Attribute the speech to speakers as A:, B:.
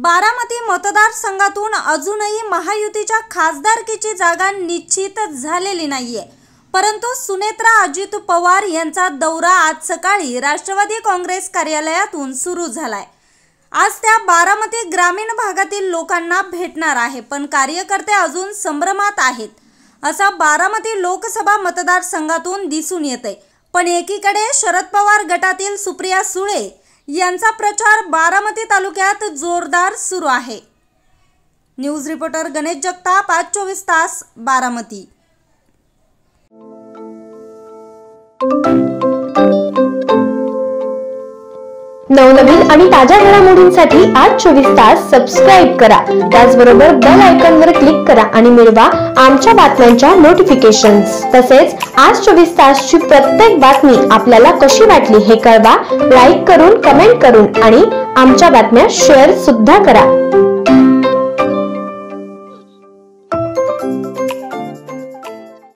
A: बारामती मतदारसंघातून अजूनही महायुतीच्या खासदारकीची जागा निश्चित झालेली नाहीये, परंतु सुनेत्रा अजित पवार यांचा दौरा आज सकाळी राष्ट्रवादी काँग्रेस कार्यालयातून सुरू झालाय। आज त्या बारामती ग्रामीण भागातील लोकांना भेटणार आहे, पण कार्यकर्ते अजून संभ्रमात आहेत असं बारामती लोकसभा मतदारसंघातून दिसून येतंय। पण एकीकडे शरद पवार गटातील सुप्रिया सुळे यांचा प्रचार बारामती तालुक्यात जोरदार सुरू आहे। न्यूज रिपोर्टर गणेश जगताप, आज 24 तास, बारामती।
B: नवनवीन आणि ताज्या घडामोडींसाठी आज 24 तास सबस्क्राइब करा। त्याचबरोबर बेल आयकॉनवर क्लिक करा आणि मिळवा आमच्या बातम्यांच्या नोटिफिकेशन्स। तसेच आज 24 तासची प्रत्येक बातमी आपल्याला कशी वाटली हे कळवा, लाईक करून, कमेंट करून आणि आमच्या बातम्या शेअर सुद्धा करा।